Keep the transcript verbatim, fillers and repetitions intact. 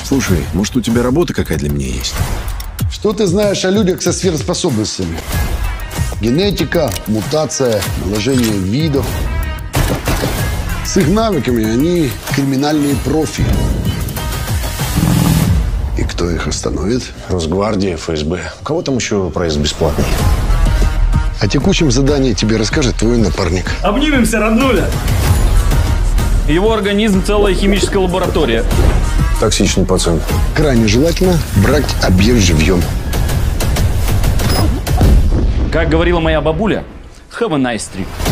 Слушай, может, у тебя работа какая для меня есть? Что ты знаешь о людях со сверхспособностями? Генетика, мутация, наложение видов. С их навыками они криминальные профи. И кто их остановит? Росгвардия, эф эс бэ. У кого там еще проезд бесплатный? О текущем задании тебе расскажет твой напарник. Обнимемся, роднуля! Его организм — целая химическая лаборатория. Токсичный пациент. Крайне желательно брать объект живьем. Как говорила моя бабуля, have a nice trip.